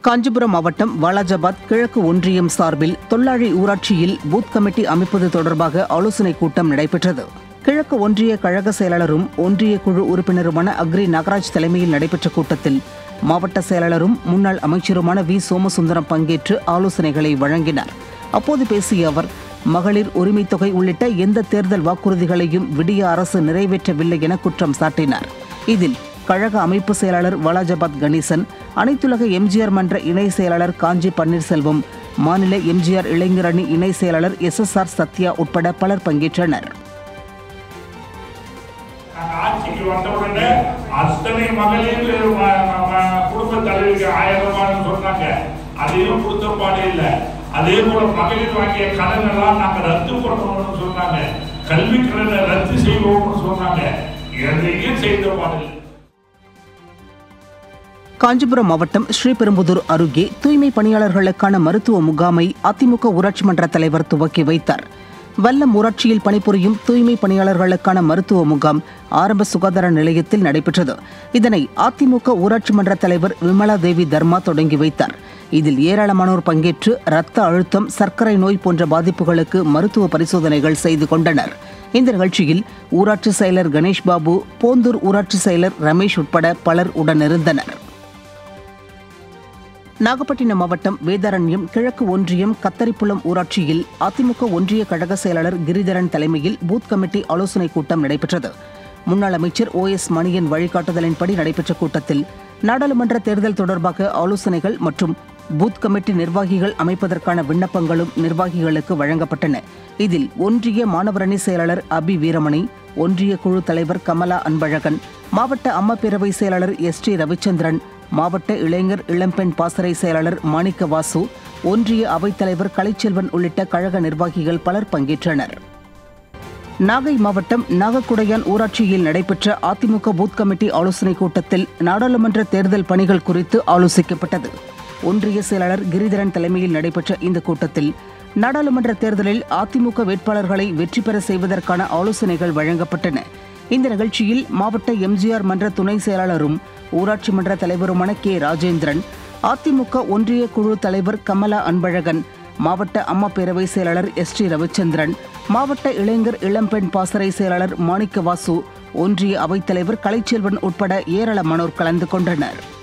காஞ்சிபுரம் மாவட்டம் வாலாஜாபாத் கிழக்கு ஒன்றியம் சார்பில் தொல்லாழி ஊராட்சியில் பூத் கமிட்டி அமைப்பது தொடர்பாக ஆலோசனைக் கூட்டம் நடைபெற்றது. கிழக்கு ஒன்றிய கழக செயலாளரும் ஒன்றிய குழு உறுப்பினருமான அக்ரி நாகராஜ் தலைமையில் நடைபெற்ற கூட்டத்தில் மாவட்ட செயலாளரும் முன்னாள் அமைச்சருமான வி சோமசுந்தரம் பங்கேற்று ஆலோசனைகளை வழங்கினார். அப்போது பேசிய அவர், மகளிர் உரிமைத் தொகை உள்ளிட்ட எந்த தேர்தல் வாக்குறுதிகளையும் விடிய அரசு நிறைவேற்றவில்லை என குற்றம் சாட்டினார். இதில் கழக அமைப்பு செயலாளர் வாலாஜாபாத் கணேசன், அனைத்துலக எம்ஜிஆர் மன்ற இணை செயலாளர் காஞ்சி பன்னீர்செல்வம், மாநில எம்ஜிஆர் இளைஞர் அணி இணை செயலாளர் SSR சத்யா உட்பட பலர் பங்கேற்றனர். ஆட்சிக்கு வந்தவுடனே அத்தனை மகளிர் குடும்ப தலைவிக்கு 1000 ரூபாய் சொன்னாங்க. அதையும் கொடுத்தப்பாடு இல்லை. அதே போல மகளிர் வாங்கிய கடன் எல்லாம் நாங்க ரத்து பண்ணணும்னு சொன்னாங்க. கல்வி கடனை ரத்து செய்வோம்னு சொன்னாங்க. எதையும் செய்த பாடல். காஞ்சிபுரம் மாவட்டம் ஸ்ரீபெரும்புதூர் அருகே தூய்மை பணியாளர்களுக்கான மருத்துவ முகாமை அதிமுக ஊராட்சி மன்ற தலைவர் துவக்கி வைத்தார். வல்லம் ஊராட்சியில் பணிபுரியும் தூய்மை பணியாளர்களுக்கான மருத்துவ முகாம் ஆரம்ப சுகாதார நிலையத்தில் நடைபெற்றது. இதனை அதிமுக ஊராட்சி மன்ற தலைவர் விமலா தேவி தர்மா தொடங்கி வைத்தார். இதில் ஏராளமானோர் பங்கேற்று இரத்த அழுத்தம், சர்க்கரை நோய் போன்ற பாதிப்புகளுக்கு மருத்துவ பரிசோதனைகள் செய்து கொண்டனர். இந்த நிகழ்ச்சியில் ஊராட்சி செயலர் கணேஷ் பாபு, போந்தூர் ஊராட்சி செயலர் ரமேஷ் உட்பட பலர் உடனிருந்தனர். நாகப்பட்டினம் மாவட்டம் வேதாரண்யம் கிழக்கு ஒன்றியம் கத்தரிப்புலம் ஊராட்சியில் அதிமுக ஒன்றிய கழக செயலாளர் கிரிதரன் தலைமையில் பூத் கமிட்டி ஆலோசனைக் கூட்டம் நடைபெற்றது. முன்னாள் அமைச்சர் OS மணியன் வழிகாட்டுதலின்படி நடைபெற்ற கூட்டத்தில் நாடாளுமன்ற தேர்தல் தொடர்பாக ஆலோசனைகள் மற்றும் பூத் கமிட்டி நிர்வாகிகள் அமைப்பதற்கான விண்ணப்பங்களும் நிர்வாகிகளுக்கு வழங்கப்பட்டன. இதில் ஒன்றிய மாணவரணி செயலாளர் அபி வீரமணி, ஒன்றிய குழு தலைவர் கமலா அன்பழகன், மாவட்ட அம்மா பேரவை செயலாளர் ST ரவிச்சந்திரன், மாவட்ட இளைஞர் இளம்பெண் பாசறை செயலாளர் மாணிக்க வாசு, ஒன்றிய அவைத்தலைவர் கலைச்செல்வன் உள்ளிட்ட கழக நிர்வாகிகள் பலர் பங்கேற்றனர். நாகை மாவட்டம் நாகக்குடையான் ஊராட்சியில் நடைபெற்ற அதிமுக பூத் கமிட்டி ஆலோசனைக் கூட்டத்தில் நாடாளுமன்ற தேர்தல் பணிகள் குறித்து ஆலோசிக்கப்பட்டது. ஒன்றிய செயலாளர் கிரிதரன் தலைமையில் நடைபெற்ற இந்த கூட்டத்தில் நாடாளுமன்ற தேர்தலில் அதிமுக வேட்பாளர்களை வெற்றி பெற செய்வதற்கான ஆலோசனைகள் வழங்கப்பட்டன. இந்த நிகழ்ச்சியில் மாவட்ட எம்ஜிஆர் மன்ற துணை செயலாளரும் ஊராட்சி மன்ற தலைவருமான K ராஜேந்திரன், அதிமுக ஒன்றிய குழு தலைவர் கமலா அன்பழகன், மாவட்ட அம்மா பேரவை செயலாளர் ST ரவிச்சந்திரன், மாவட்ட இளைஞர் இளம்பெண் பாசறை செயலாளர் மாணிக்க வாசு, ஒன்றிய அவைத்தலைவர் கலைச்செல்வன் உட்பட ஏராளமானோர் கலந்து கொண்டனர்.